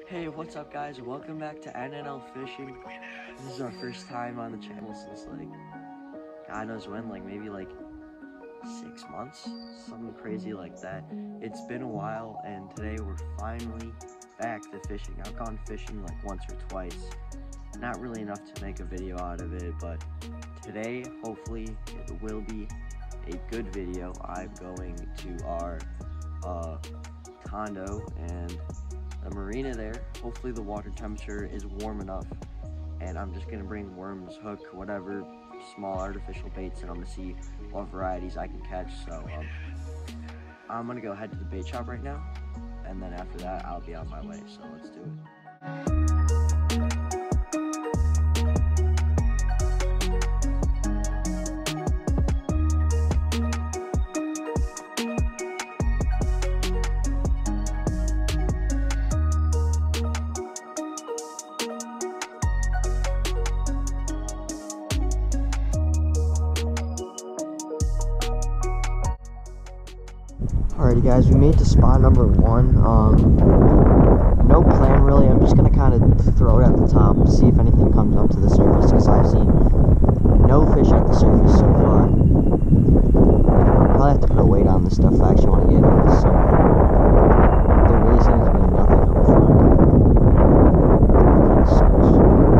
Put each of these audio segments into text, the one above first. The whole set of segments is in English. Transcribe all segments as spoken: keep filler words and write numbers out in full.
Hey, what's up guys? Welcome back to N N L Fishing. This is our first time on the channel since like, God knows when, like maybe like six months, something crazy like that. It's been a while and today we're finally back to fishing. I've gone fishing like once or twice. Not really enough to make a video out of it, but today, hopefully, it will be a good video. I'm going to our uh, condo and the marina there. Hopefully the water temperature is warm enough, and I'm just gonna bring worms, hook, whatever, small artificial baits, and I'm gonna see what varieties I can catch. So um, I'm gonna go head to the bait shop right now, and then after that I'll be on my way. So let's do it. Alrighty guys, we made it to spot number one. Um, no plan really, I'm just going to kind of throw it at the top, see if anything comes up to the surface, because I've seen no fish at the surface so far. Probably have to put a weight on this stuff if I actually want to get into this, so there really seems to be nothing up front. Kind of sucks.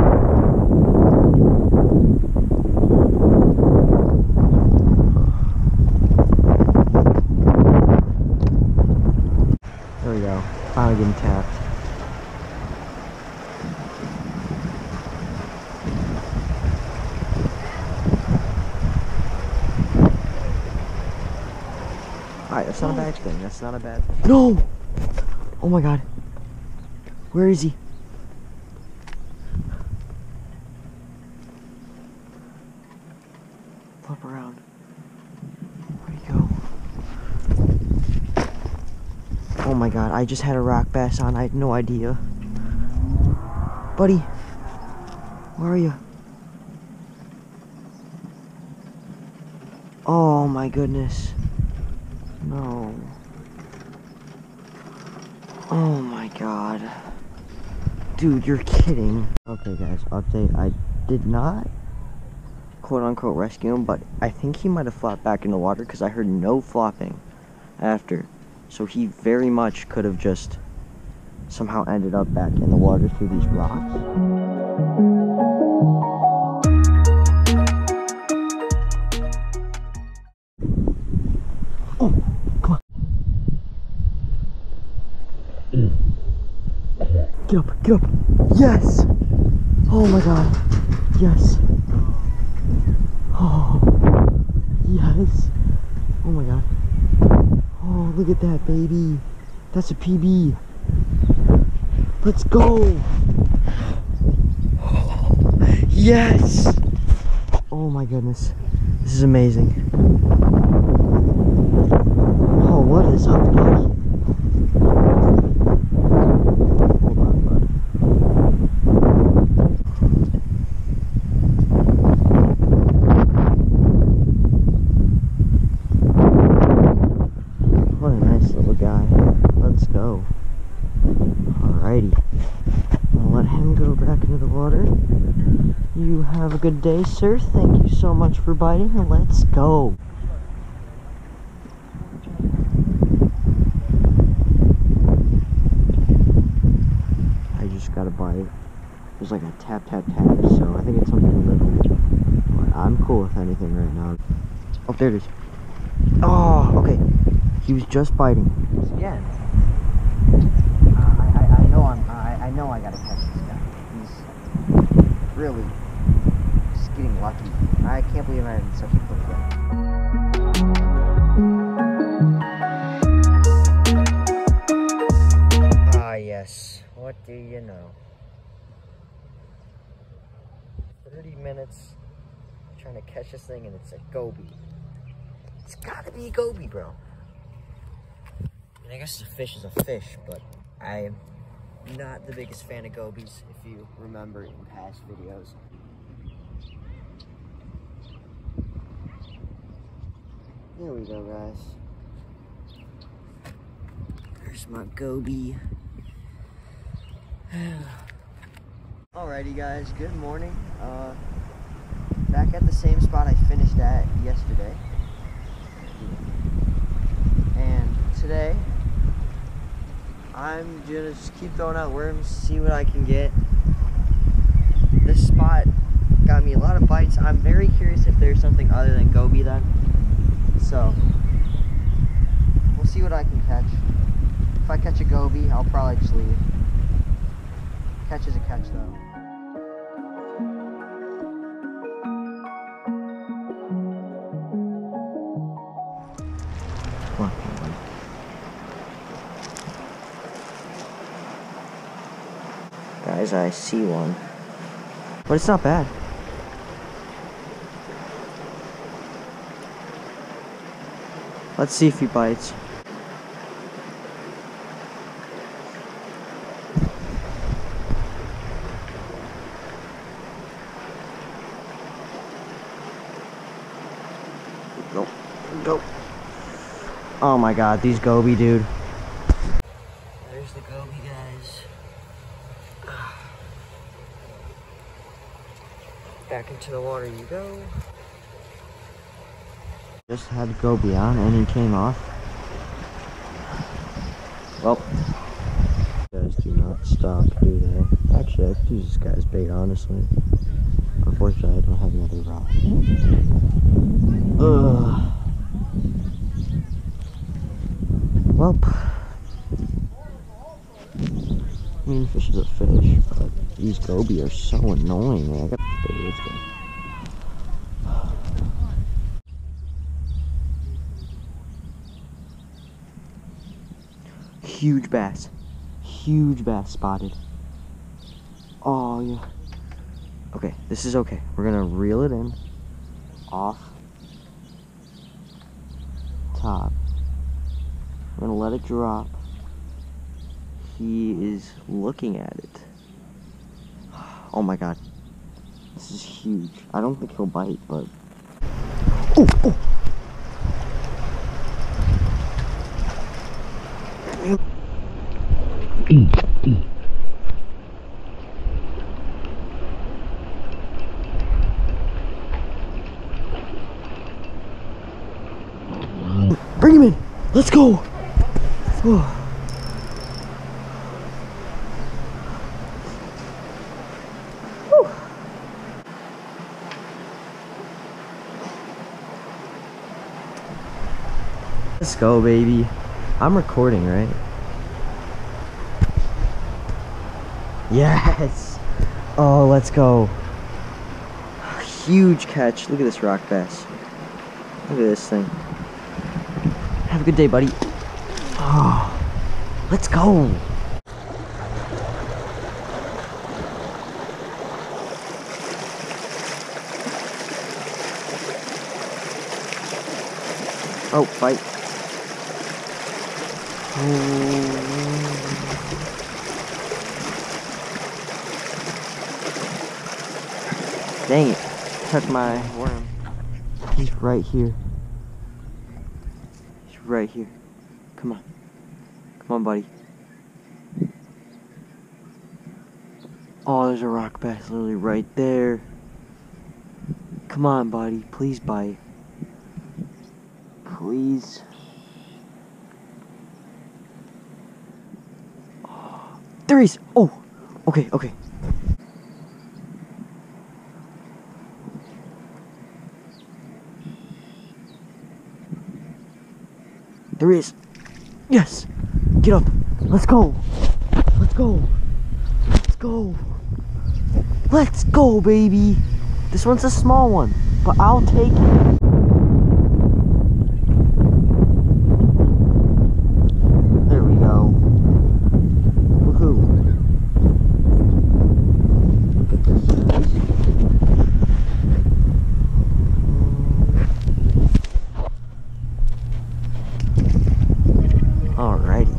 There we go. Finally getting tapped. Alright, that's not a bad thing. That's not a bad thing. No! Oh my god. Where is he? Flip around. Where'd he go? Oh my god, I just had a rock bass on. I had no idea. Buddy, where are you? Oh my goodness. No. Oh my god. Dude, you're kidding. Okay guys, update. I did not quote unquote rescue him, but I think he might have flopped back in the water because I heard no flopping after. So he very much could have just somehow ended up back in the water through these rocks. Oh, come on. Get up, get up. Yes! Oh my god. Yes. Oh, yes. Oh my god. Oh, look at that, baby. That's a P B. Let's go. Yes. Oh my goodness. This is amazing. Oh, what is up, buddy? Hold on, bud. What a nice little guy. Let's go. Alrighty. I'll let him go back into the water. You have a good day, sir. Thank you so much for biting, and let's go. I just got a bite. It was like a tap, tap, tap, so I think it's something little. But I'm cool with anything right now. Oh, there it is. Oh, okay. He was just biting. Again. Uh, I, I, I know I'm. I, I know I gotta catch this guy. He's really just getting lucky. I can't believe I had such a quick day. Ah yes. What do you know? Thirty minutes trying to catch this thing, and it's a goby. It's gotta be a goby, bro. I guess a fish is a fish, but I am not the biggest fan of gobies, if you remember in past videos. There we go, guys. There's my goby. Alrighty guys, good morning. Uh, back at the same spot I finished at yesterday. And today, I'm gonna just keep throwing out worms, see what I can get. This spot got me a lot of bites. I'm very curious if there's something other than goby then. So, we'll see what I can catch. If I catch a goby, I'll probably just leave. Catch is a catch though. Come on. Guys, I see one. But it's not bad. Let's see if he bites. Go. Go. Oh my god, these goby, dude. There's the goby, guys. Back into the water you go. Just had goby on and he came off. Well, you guys do not stop, do they? Actually, I could use this guy's bait, honestly. Unfortunately, I don't have another rod. Ugh. Well, I mean, fish is a fish, but these goby are so annoying. Man. I got the bait. Let's go. Huge bass. Huge bass spotted. Oh, yeah. Okay, this is okay. We're gonna reel it in. Off. Top. We're gonna let it drop. He is looking at it. Oh my god. This is huge. I don't think he'll bite, but... Oh, oh. Eat, eat. Bring him in. Let's go. Oh. Let's go, baby. I'm recording, right? Yes! Oh, let's go. Huge catch. Look at this rock bass. Look at this thing. Have a good day, buddy. Oh, let's go. Oh, fight. Dang it. Touch my worm. He's right here. He's right here. Come on. Come on, buddy. Oh, there's a rock bass literally right there. Come on, buddy. Please bite. Please. There he is. Oh, okay, okay. There he is. Yes. Get up. Let's go. Let's go. Let's go. Let's go, baby. This one's a small one, but I'll take it. There we go. Woohoo. Look at this. Alrighty.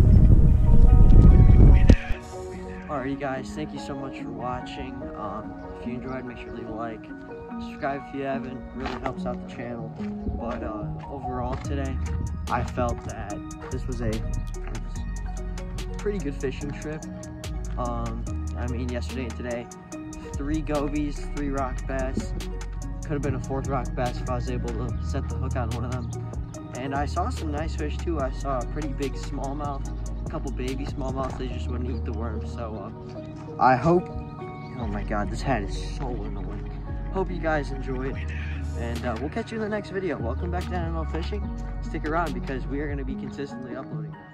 Alrighty guys, thank you so much for watching. Um, if you enjoyed, make sure to leave a like. Subscribe if you haven't, really helps out the channel. But uh, overall today, I felt that this was a pretty good fishing trip. Um, I mean, yesterday and today, three gobies, three rock bass. Could have been a fourth rock bass if I was able to set the hook on one of them. And I saw some nice fish too. I saw a pretty big smallmouth, a couple baby smallmouths. They just wouldn't eat the worms. So uh, I hope, oh my God, this hat is so annoying. Hope you guys enjoyed, and uh, we'll catch you in the next video. Welcome back to N N L Fishing. Stick around because we are going to be consistently uploading.